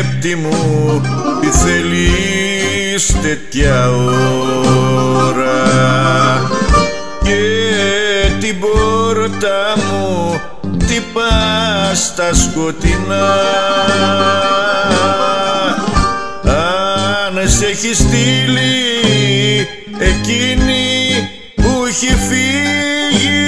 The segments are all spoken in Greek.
σκέπτη μου, τι θέλεις τέτοια ώρα, και την πόρτα μου χτυπάς στα σκοτεινά. Αν σε έχει στείλει εκείνη που έχει φύγει,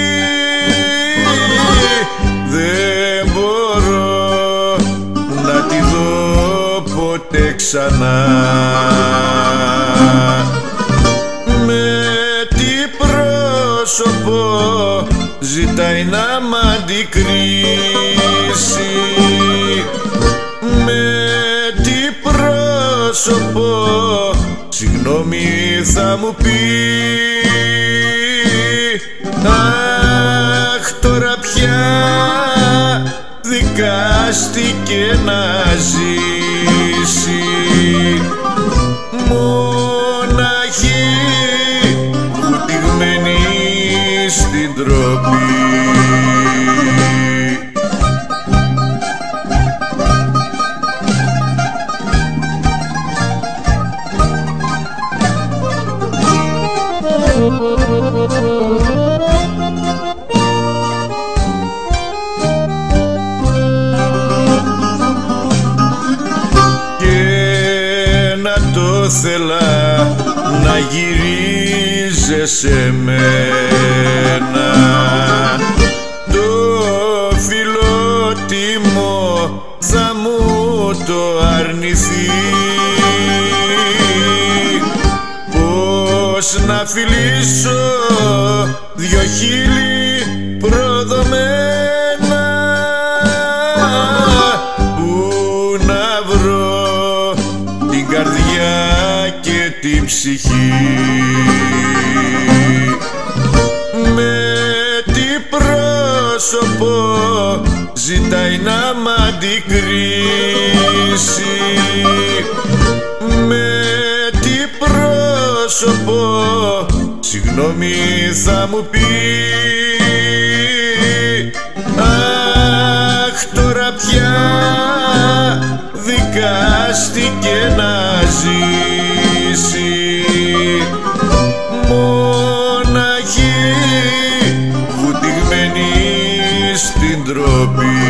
δεν μπορώ να τη δω ποτέ ξανά. Με τι πρόσωπο ζητάει να μ' αντικρίσει, με τι πρόσωπο συγγνώμη θα μου πει. Αχ, τώρα πια δικάστηκε να ζήσει μοναχή, βουτυγμένη στην τροπή. Θέλα να γυρίζεσαι μένα, το φιλότιμο θα μου το αρνηθεί. Πώς να φιλήσω δυο χείλη προδομένα, πού να βρω την καρδιά και την ψυχή. Με τι πρόσωπο ζητάει να μ' αντικρίσει, με τι πρόσωπο συγγνώμη θα μου πει. Αχ, τώρα πια δικάστηκε να ζήσει μοναχή, βουτυγμένη στην τροπή.